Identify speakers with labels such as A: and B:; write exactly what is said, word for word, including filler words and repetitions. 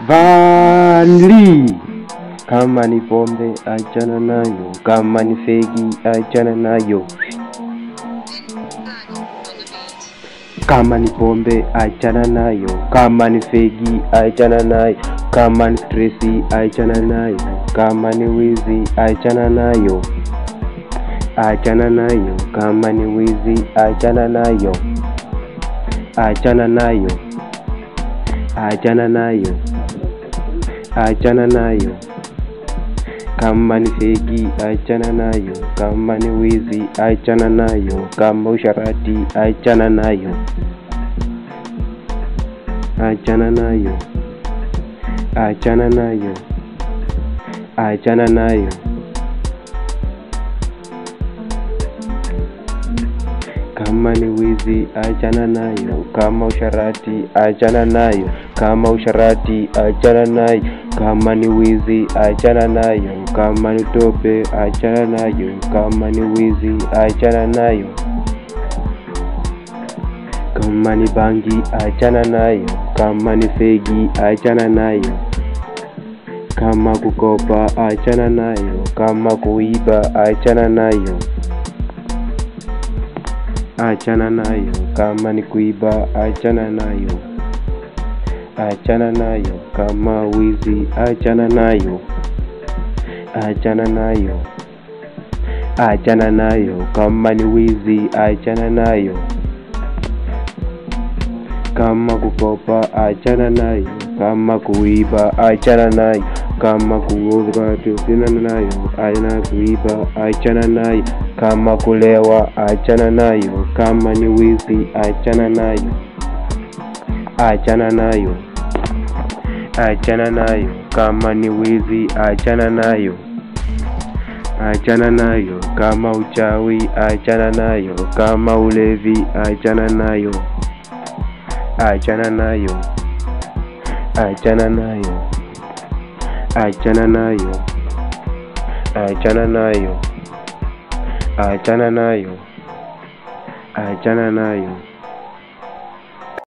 A: Vanli. Kama ni pombe achana nayo, kama ni fegi achana nayo. Kama ni pombe achana nayo, kama ni fegi achana nayo, kama ni stressi achana nayo, kama ni wizi achana nayo. Achana nayo, kama ni wizi achana nayo. Achana nayo. Achana nayo. Achana nayo. Kama ni fegi achana nayo, kama ni wizi achana nayo, kama usharati achana nayo. Achana nayo. Achana nayo. Achana nayo. Kama ni wizi achana nayo, kama usharati achana nayo, kama usharati achana nayo, kama ni wizi achana nayo, kama ni tope achana nayo, kama ni wizi achana nayo. Kama ni bangi achana nayo, kama ni fegi achana nayo. Kama kukopa achana nayo, kama kuiba achana nayo. Achana nayo, kama ni kuiba achana nayo. Achana nayo, kama wizi achana nayo. Achana nayo. Achana nayo, kama ni wizi achana nayo. Kama kukopa achana nayo, kama kuiba achana nayo, kama kuoga tena nayo, aina kuiba achana nayo, kama kulewa achana nayo, kama ni wizi achana nayo. Achana nayo. Achana nayo, kama ni wizi achana nayo. Achana nayo, kama uchawi achana nayo, kama ulevi achana nayo. Achana nayo. Achana nayo. Achana nayo. Achana nayo. Achana nayo. Achana nayo.